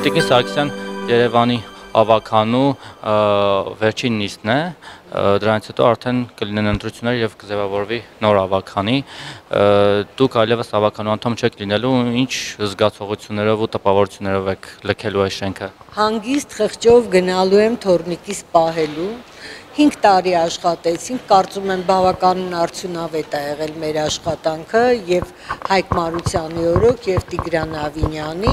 Տիկին Սարգսյան Երևանի ավականու վերջին նիստն է, դրանից հետո արդեն կլինեն ընտրություններ եւ կձևավորվի նոր ավականի։ Դուք այլևս ավականու անդամ չեք լինելու, ինչ զգացողություններով ու տպավորություններով եք լքելու այս շենքը։ Հանգիստ խղճով գնալու եմ թորնիկիս պահելու։ 5 տարի աշխատեցինք, կարծում եմ բավականին արդյունավետ է եղել մեր աշխատանքը եւ Հայկ Մարությանի օրոք եւ Տիգրան Ավինյանի։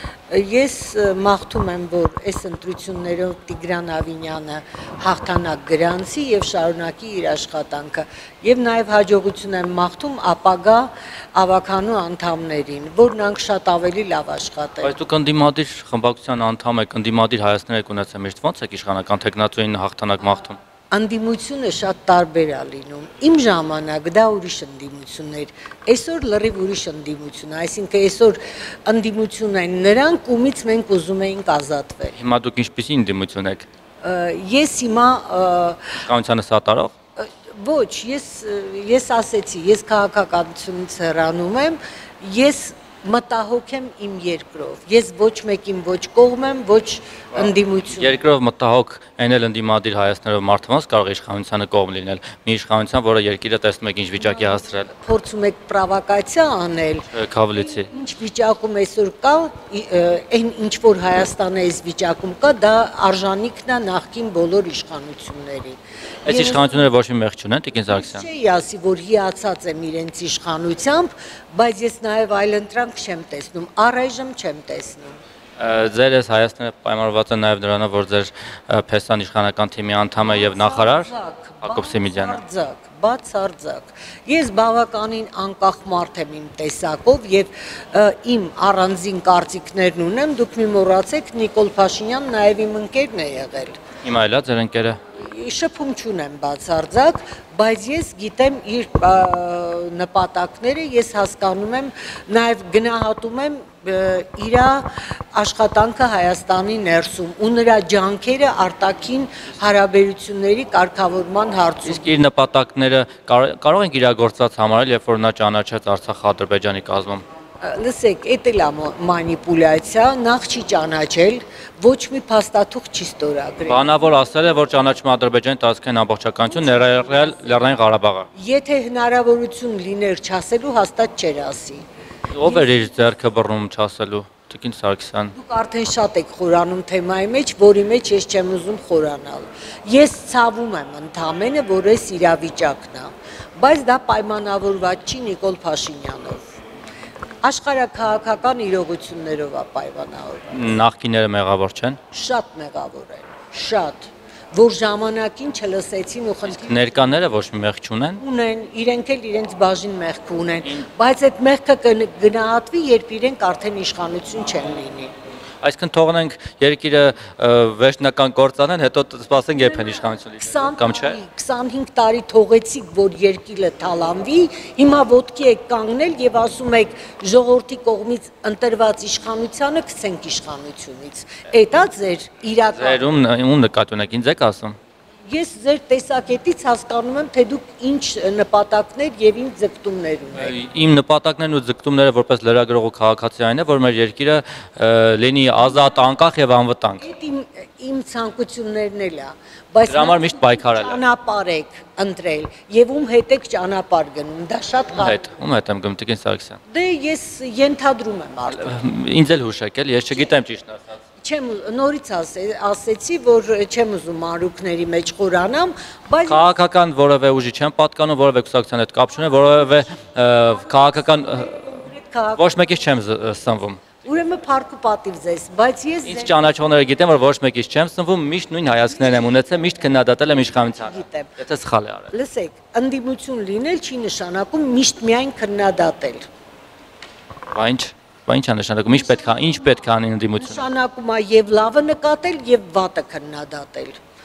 Ես մաղթում եմ, որ այս ընտրություններով Տիգրան Ավինյանը հաղթանակ գրանցի եւ շարունակի իր աշխատանքը եւ նաեւ հաջողություն եմ մաղթում ապագա ավականու անդամներին, որ նրանք շատ ավելի լավ աշխատեն։ Բայց դուք ընդդիմադիր խմբակցության անդամ եք, ընդդիմադիր Հայաստան եք ունեցել, միշտ ո՞նց եք իշխանական թեկնածուին հաղթանակ մաղթում։ Ընդդիմությունը շատ տարբեր է լինում։ Իմ ժամանակ դա ուրիշ ընդդիմություն էր։ Այսօր լրիվ ուրիշ ընդդիմություն է, այսինքն այսօր ընդդիմություն են նրանք, ումից մենք ուզում էինք ազատվել։ Հիմա դուք ինչպիսի ընդդիմություն եք։ Ես հիմա Իշխանությանը սատարող։ Ոչ, ես ասեցի, ես քաղաքականությունից հեռանում եմ, ես մտահոգ եմ իմ երկրով։ Ես ոչ մեկին ոչ կողմ եմ, ոչ ընդդիմություն։ Երկրով մտահոգ այն էլ ընդդիմադիր Հայաստանով մարդկանց կարող է իշխանությանը կողմ լինել։ Մի իշխանության, որը երկիրը տեսնում եք ինչ վիճակի հասցրել։ Փորձում եք պրովոկացիա անել։ Քավլիցի։ Ինչ վիճակում այսօր կա, այն ինչ որ Հայաստանը այս վիճակում կա, դա արժանիքն է նախկին բոլոր իշխանությունների։ Այս իշխանությունները ոչ մի մեղք չունեն, Տիկին Սարգսյան։ Չի ասի, որ հիացած եմ իրենց իշխանությամբ, բայց ես նաև այլընտրանք չեմ տեսնում, առայժմ չեմ տեսնում։ Ձեր այս Հայաստանը պայմանավորված է նաև նրանով, որ ձեր Փեսան իշխանական թիմի անդամ է եւ նախարար Հակոբ Սիմիդյանը։ Բացարձակ։ Ես բավականին անկախ մարդ եմ իմ տեսակով եւ իմ առանձին կարծիքներն ունեմ, դուք մի մոռացեք Նիկոլ Փաշինյանն նաև իմ ընկերն է եղել։ Հիմա էլա ձեր ընկերը։ Շփում չունեմ բացարձակ, բայց ես գիտեմ իր նպատակները, ես հասկանում եմ, նաև գնահատում եմ իր աշխատանքը Հայաստանի ներսում ու նրա ջանքերը արտաքին հարաբերությունների կարգավորման հարցում։ Իսկ իր նպատակները կարող ենք իրագործված համարել, երբ որ նա ճանաչեց Արցախ-Ադրբեջանի կազմում։ Լսեք, էդ էլ է մանիպուլյացիա, նախ չի ճանաչել, ոչ մի փաստաթուղթ չի ստորագրել։ Բանավոր ասել է, որ ճանաչում Ադրբեջանի տարածքային ամբողջականություն ներառյալ Լեռնային Ղարաբաղը։ Եթե հնարավորություն լիներ չասելու, հաստատ չէր ասի։ Ով էր իր ձեռքը բռնում չասելու, Տիկին Սարգսյան։ Դուք արդեն շատ եք խորանում թեմայի մեջ, որի մեջ ես չեմ ուզում խորանալ։ Ես ցավում եմ ընդամենը, որ այս իրավիճակն է, բայց դա պայմանավորված չի Նիկոլ Փաշինյանով։ Աշխարհաքաղաքական իրողություններով է պայմանավորված։ Նախկինները մեղավոր չեն։ Շատ մեղավոր են, շատ, որ ժամանակին չլսեցին ու խնդրին։ Ներկաները ոչ մի մեղք չունեն։ Ունեն, իրենք էլ իրենց բաժին մեղք ունեն, բայց այդ մեղքը կգնահատվի, երբ իրենք արդեն իշխանություն չեն լինի։ Այսինքն թողնենք երկիրը վերջնական կործանեն, հետո սպասենք երբ են իշխանություն լինելու, կամ չէ։ 25 տարի թողեցիք, որ երկիրը թալանվի, հիմա ոտքի եք կանգնել եւ ասում եք ժողովրդի կողմից ընտրված իշխանությանը գցենք իշխանությունից։ Էդ է ձեր իրական։ Ձեր ում նկատի ունեք, ինձ եք ասում։ Ես ձեր տեսակետից հասկանում եմ, թե դուք ինչ նպատակներ եւ ինչ ձգտումներ ունեք։ Իմ նպատակներն ու ձգտումները որպես լրագրող ու քաղաքացի այն է, որ մեր երկիրը լինի ազատ, անկախ եւ անվտանգ։ Իմ ցանկություններն էլ է, բայց դրա համար միշտ պայքարել եմ։ Ճանապարհ եք ընտրել եւ ում հետ եք ճանապարհ գնում, դա շատ կարևոր։ Ում հետ եմ գնում, Տիկին Սարգսյան։ Դե ես ենթադրում եմ արդեն։ Ինձ էլ հուշեք էլ, ես չգիտեմ ճիշտ ասած։ Չեմ նորից ասեցի, որ չեմ ուզում մանրուքների մեջ խորանամ, բայց քաղաքական որևէ ուժի չեմ պատկանում, որևէ կուսակցության հետ կապ չունեմ, որևէ քաղաքական ոչ մեկից չեմ սնվում։ Ուրեմն փառք ու պատիվ ձեզ, բայց ես Ինձ ճանաչողները գիտեն, որ ոչ մեկից չեմ սնվում, միշտ նույն հայացքներն եմ ունեցել, միշտ քննադատել եմ իշխանությանը։ Եթե սխալ է արել։ Լսեք, ընդդիմություն լինել չի նշանակում միշտ միայն քննադատել։ Ինչ է նշանակում, ինչ պետք է անի ընդդիմությունը։ Նշանակում է եւ լավը նկատել եւ վատը քննադատել։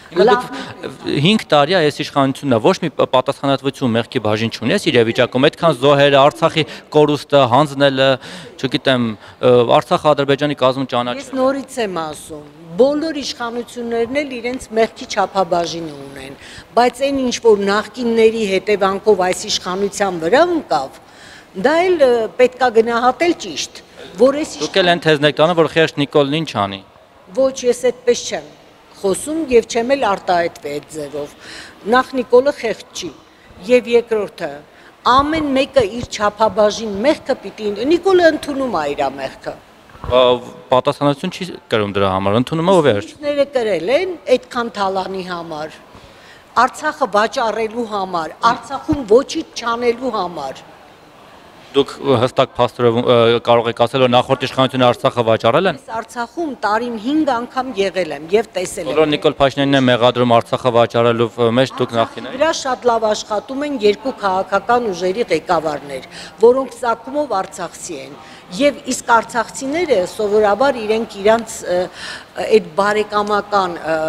5 տարի է այս իշխանությունն է, ոչ մի պատասխանատվություն մեղքի բաժին չունի այս իրավիճակում, այդքան զոհերը, Արցախի կորուստը, հանձնելը, չգիտեմ, Արցախ-Ադրբեջանի կազմում ճանաչելը։ Ես նորից եմ ասում, բոլոր իշխանություններն էլ իրենց մեղքի չափաբաժինը ունեն, բայց այն ինչ որ նախկինների հետևանքով այս իշխանության վրա ընկավ, դա էլ պետքա գնահատել ճիշտ։ որ էս Դուք էլ են թեզն եք տանը, որ խեղճ Նիկոլն ինչ անի։ Ոչ, ես այդպես չեմ խոսում եւ չեմ էլ արտահայտվի այդ ձևով։ Նախ Նիկոլը խեղճ չի եւ երկրորդը ամեն մեկը իր չափաբաժին մեղքը պիտի Նիկոլը ընդունում է իր մեղքը։ Պատասխանատվություն չի կրում դրա համար, ընդունում է ով է։ Ուսուցիչները կրել են այդքան թալանի համար, Արցախը վաճառելու համար, Արցախում ոչինչ չանելու համար։ Դուք հստակ փաստորով կարող եք ասել, որ նախորդ իշխանությունը Արցախը վաճառել են։ Ես Արցախում տարին 5 անգամ եղել եմ եւ տեսել եմ։ Բոլոր Նիկոլ Փաշինյանն է մեղադրում Արցախը վաճառելու մեջ դուք նախինային։ Դրա շատ լավ աշխատում են երկու քաղաքական ուժերի ղեկավարներ, որոնք ցակումով արցախցի են։ Եվ իսկ արցախցիները սովորաբար իրենք իրանց այդ բարեկամական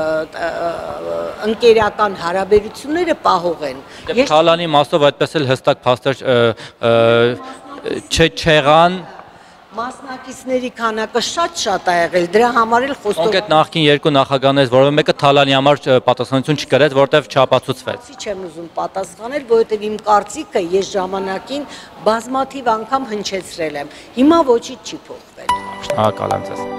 ընկերական հարաբերությունները պահող են։ Եվ Թալանի մասով այդպես էլ հստակ փաստեր չեղան։ Մասնակիցների քանակը շատ է եղել, դրա համար էլ խոստովանում։ Կոնկրետ նախկին երկու նախագահներից որևէ մեկը Թալանի համար պատասխանատվություն չկրեց, որտեղ չապացուցվեց։ Չեմ ուզում պատասխանել, որովհետև իմ կարծիքը ես ժամանակին բազմաթիվ անգամ հնչեցրել եմ։ Հիմա ոչինչ չի փոխվել։ Շնորհակալ եմ ձեզ։